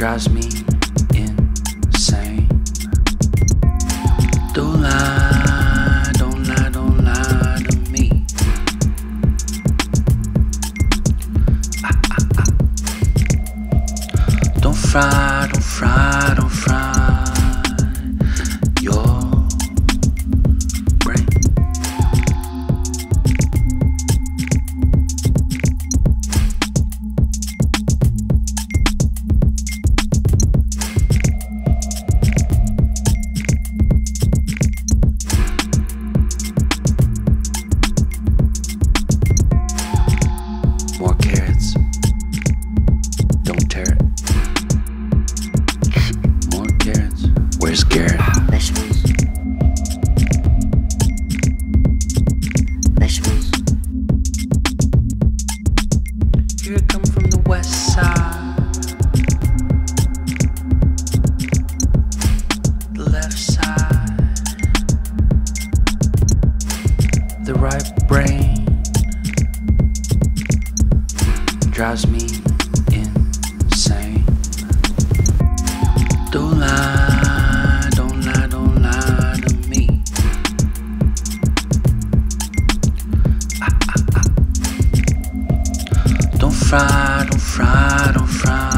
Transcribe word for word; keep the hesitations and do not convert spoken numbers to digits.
drives me insane. Don't lie, don't lie, don't lie to me. Ah, ah, ah. Don't fry, don't fry, don't fry your brain. More carrots, don't tear it. More carrots, where's Garrett? Vegetables. Vegetables. Here I come from the west side, the left side, the right brain drives me insane. Don't lie, don't lie, don't lie to me. Ah, ah, ah. Don't fry, don't fry, don't fry